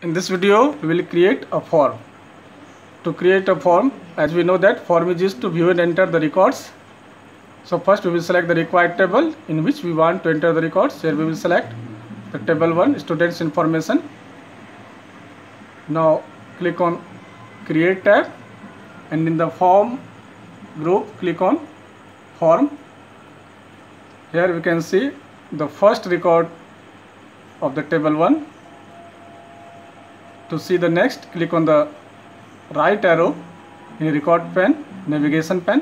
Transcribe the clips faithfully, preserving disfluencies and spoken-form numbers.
In this video, we will create a form. To create a form, as we know that form is used to view and enter the records. So first we will select the required table in which we want to enter the records. Here we will select the table one, students information. Now click on create tab, and in the form group click on form. Here we can see the first record of the table one. To see the next, click on the right arrow in record pane, navigation pane.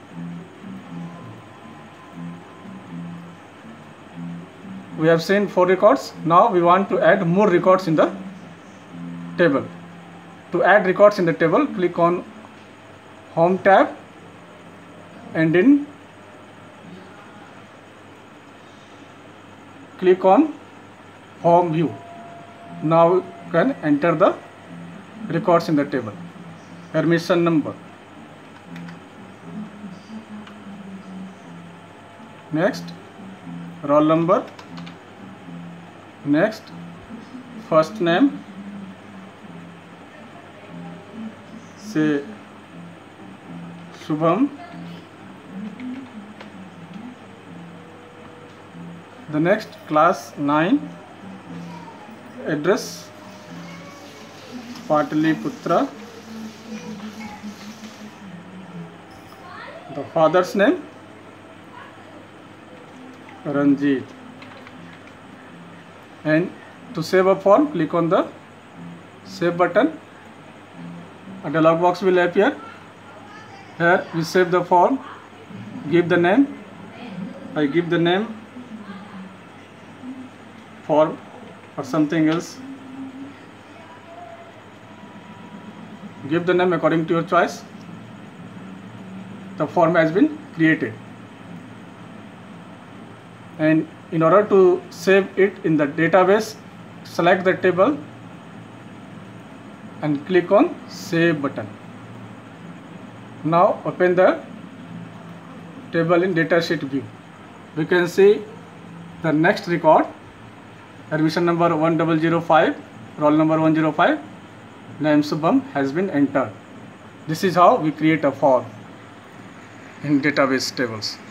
We have seen four records. Now we want to add more records in the table. To add records in the table, click on home tab and in click on form view. Now you can enter the records in the table. Permission number. Next, roll number. Next, first name. Say Shubham. The next, class nine. Address Pataliputra. The father's name Ranjit. And to save a form, click on the save button. A dialog box will appear. Here we save the form, give the name. I give the name form or something else. Give the name according to your choice. The form has been created. And in order to save it in the database, select the table and click on save button. Now open the table in datasheet view. We can see the next record. Admission number one zero zero five, roll number one zero five, name Shubham has been entered. This is how we create a form in database tables.